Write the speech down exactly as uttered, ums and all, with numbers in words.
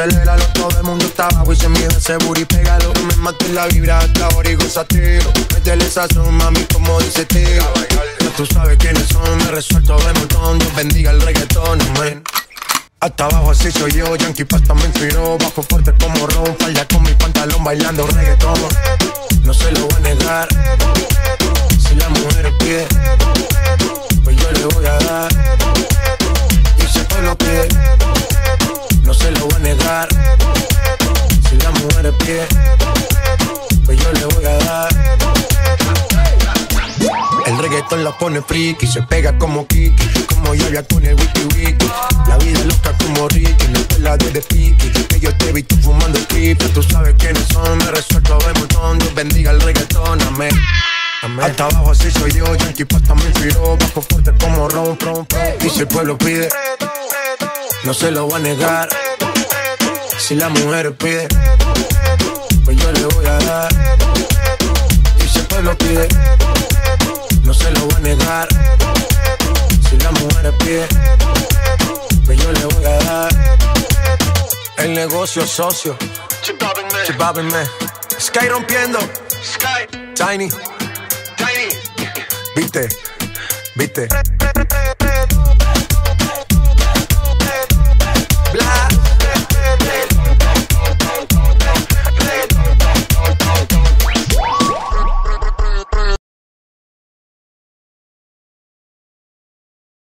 aceléralo, todo el mundo está abajo y se mide ese booty, pégalo. Me maté la vibra hasta ahora y gozatelo. Métele sazón, mami, como dice tío. Ya tú sabes quiénes son, me resuelto de montón. Dios bendiga el reggaetón, amén. Hasta abajo así soy yo, Yankee Pasta me inspiró. Bajo fuerte como Ron, falda con mi pantalón bailando reggaetón. No se lo voy a negar, si la mujer pide, pues yo le voy a dar. Y si el lo pide, no se lo voy a negar, si la mujer pide, pues yo le voy a dar. El reggaetón la pone friki, se pega como Kiki, como yo ya con el wiki wiki. La vida es loca como Ricky, no te la de piqui. Que yo te vi tú fumando creepy, tú sabes quiénes son, me resuelto de montón. Dios bendiga el reggaetón, amén. Amén. Hasta abajo así soy yo, Yankee Pasta me inspiró. Bajo fuerte como Ron, Ron, Ron. Y si el pueblo pide, no se lo voy a negar, si la mujer pide, pues yo le voy a dar. Y si el pueblo pide, no se lo voy a negar, si la mujer pide, pues yo le voy a dar. El negocio socio, Chibabinme, Sky rompiendo, Sky, Tiny, Tiny, viste, viste.